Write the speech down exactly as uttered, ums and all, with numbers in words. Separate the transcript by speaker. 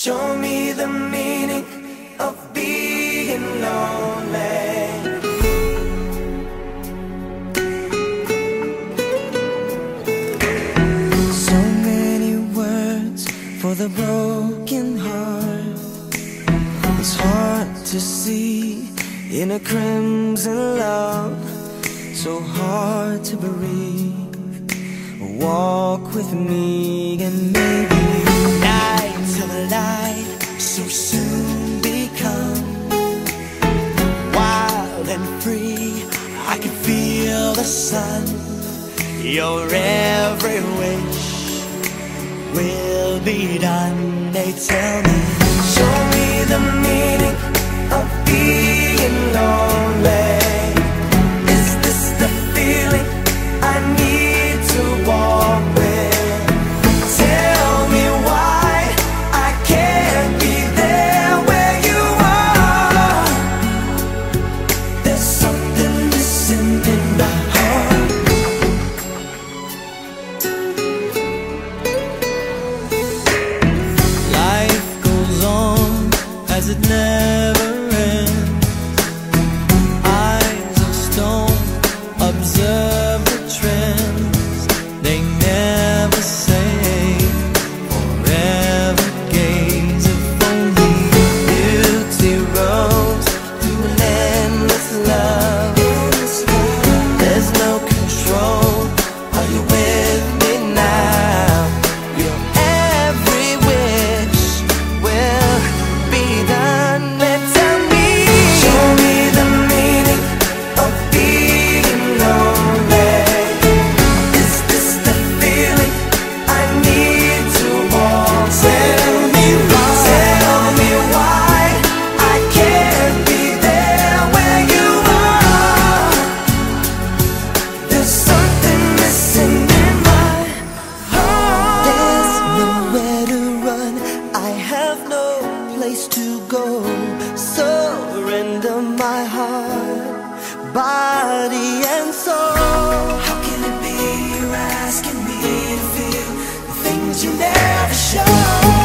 Speaker 1: Show me the meaning of being lonely. So many words for the broken heart. It's hard to see in a crimson love, so hard to breathe. Walk with me and maybe nights of light so soon become wild and free. I can feel the sun. Your every wish will be done. They tell me, show me the meaning of being lonely. Is this the feeling I need to walk with? Tell me why I can't be there where you are. There's something missing in my heart. Life goes on as it never ends. Eyes of stone observe the trends. They never say forever gaze. If only beauty rose through an endless love. There's no control. Are you with me now? Your every wish will be done. Tell me, show me the meaning of being lonely. Is this the feeling I need to walk? Tell me why, tell me why I can't be there where you are. There's something missing in my heart. There's nowhere to run. I have no place to go. Surrender my heart, body and soul. How can it be you're asking me to feel the things you never show?